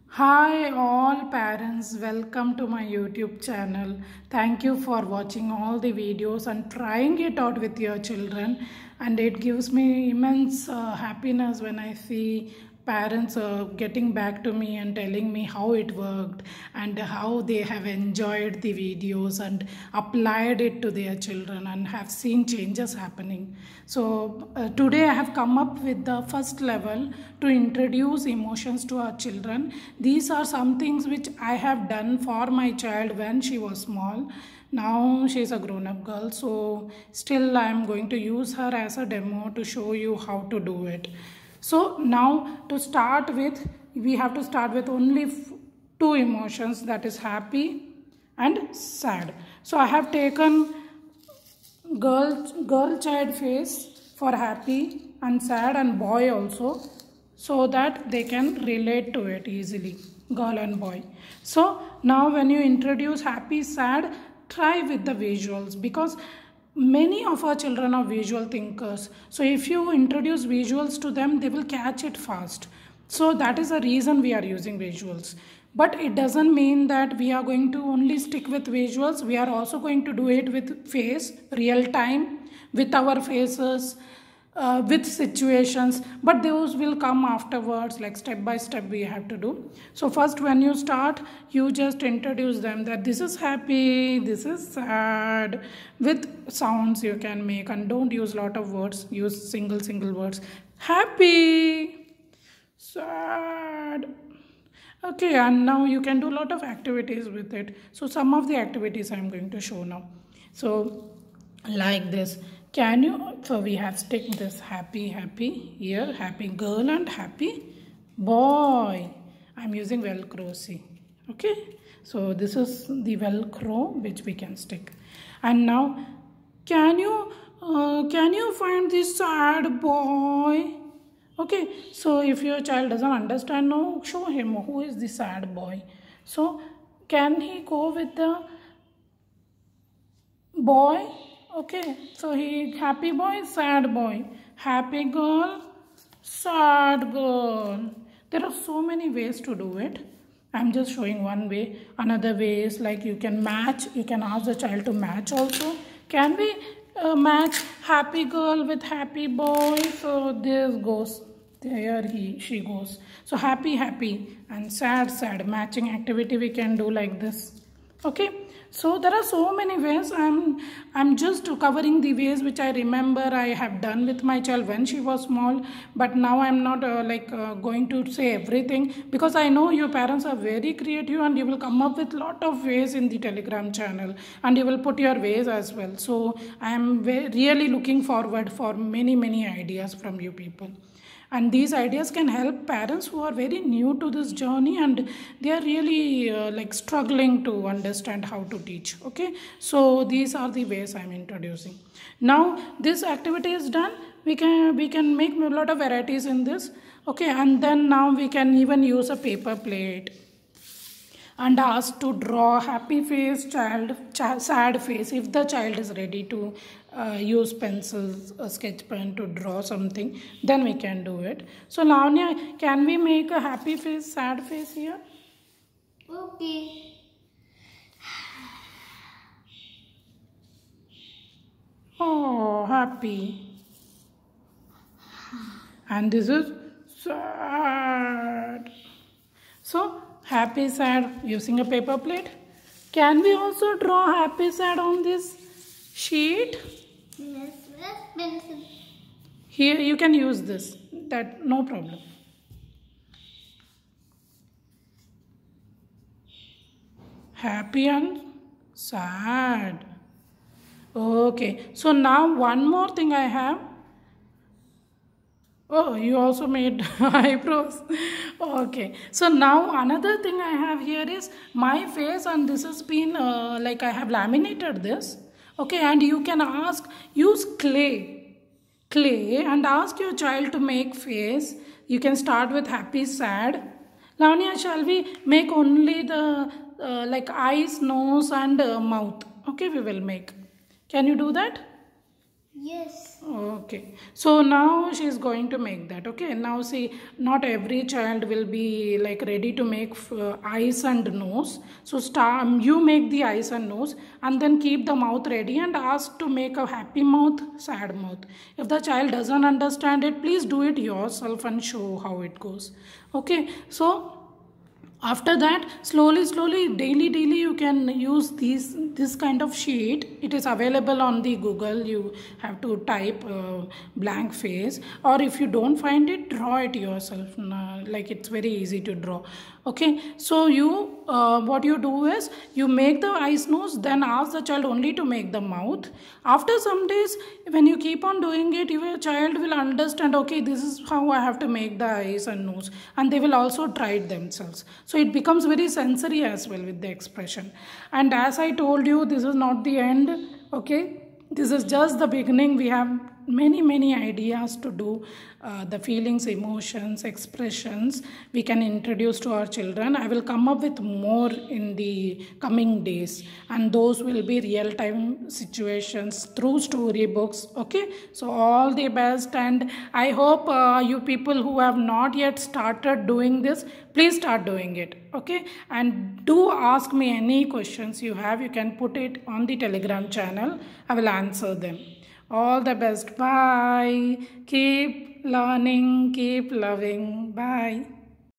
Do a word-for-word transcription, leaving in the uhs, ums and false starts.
Hi all parents, welcome to my YouTube channel. Thank you for watching all the videos and trying it out with your children, and it gives me immense uh, happiness when I see parents uh, getting back to me and telling me how it worked and how they have enjoyed the videos and applied it to their children and have seen changes happening. So uh, today I have come up with the first level to introduce emotions to our children. These are some things which I have done for my child when she was small. Now she is a grown-up girl, so still I am going to use her as a demo to show you how to do it. So now to start with, we have to start with only two emotions, that is happy and sad. So I have taken girl, girl child face for happy and sad, and boy also, so that they can relate to it easily, girl and boy. So now when you introduce happy, sad, try with the visuals, because many of our children are visual thinkers. So if you introduce visuals to them, they will catch it fast. So that is the reason we are using visuals. But it doesn't mean that we are going to only stick with visuals. We are also going to do it with face, real time, with our faces, uh, with situations, but those will come afterwards, like step by step we have to do. So first, when you start, you just introduce them that this is happy, this is sad, with sounds you can make, and don't use lot of words, use single single words. Happy, sad. Okay, and now you can do a lot of activities with it. So some of the activities I am going to show now. So like this, can you, so we have stick this happy, happy here, happy girl and happy boy. I'm using Velcro, see. Okay, so this is the Velcro which we can stick. And now, can you, uh, can you find this sad boy? Okay, so if your child doesn't understand, no, show him who is the sad boy. So can he go with the boy? Okay, so he happy boy, sad boy, happy girl, sad girl. There are so many ways to do it. I'm just showing one way. Another way is like you can match. You can ask the child to match also. Can we uh, match happy girl with happy boy? So this goes. There he, she goes. So happy, happy, and sad, sad. Matching activity we can do like this. Okay. So there are so many ways. I'm I'm just covering the ways which I remember I have done with my child when she was small. But now I'm not uh, like uh, going to say everything, because I know your parents are very creative and you will come up with lot of ways in the Telegram channel, and you will put your ways as well. So I am really looking forward for many many ideas from you people. And these ideas can help parents who are very new to this journey and they are really uh, like struggling to understand how to teach. Okay, so these are the ways I'm introducing. Now this activity is done. We can we can make a lot of varieties in this. Okay, and then now we can even use a paper plate and ask to draw happy face, child, ch sad face. If the child is ready to uh, use pencils, a sketch pen to draw something, then we can do it. So Lavanya, can we make a happy face, sad face here? Okay. Oh, happy. And this is sad. So happy, sad using a paper plate. Can we also draw happy, sad on this sheet? Yes, yes, pencil. Here you can use this. That no problem. Happy and sad. Okay. So now one more thing I have. Oh, you also made eyebrows. Okay. So now another thing I have here is my face, and this has been uh, like I have laminated this. Okay. And you can ask, use clay, clay and ask your child to make face. You can start with happy, sad. Lavanya, shall we make only the uh, like eyes, nose and uh, mouth? Okay, we will make. Can you do that? Yes. Okay, so now she is going to make that. Okay, now see, not every child will be like ready to make uh, eyes and nose. So start, you make the eyes and nose, and then keep the mouth ready and ask to make a happy mouth, sad mouth. If the child doesn't understand it, please do it yourself and show how it goes. Okay, so after that, slowly slowly, daily daily you can use these this kind of sheet. It is available on the Google. You have to type uh, blank face, or if you don't find it, draw it yourself. Nah, like it's very easy to draw. Okay, so you uh, what you do is you make the eyes nose, then ask the child only to make the mouth. After some days, when you keep on doing it, your child will understand, okay, this is how I have to make the eyes and nose, and they will also try it themselves. So it becomes very sensory as well with the expression. And as I told you, this is not the end. Okay, this is just the beginning. We have many many ideas to do uh, the feelings, emotions, expressions we can introduce to our children. I will come up with more in the coming days, and those will be real time situations through storybooks. Okay, so all the best, and I hope uh, you people who have not yet started doing this, please start doing it. Okay, and do ask me any questions you have. You can put it on the Telegram channel. I will answer them. All the best. Bye. Keep learning, keep loving. Bye.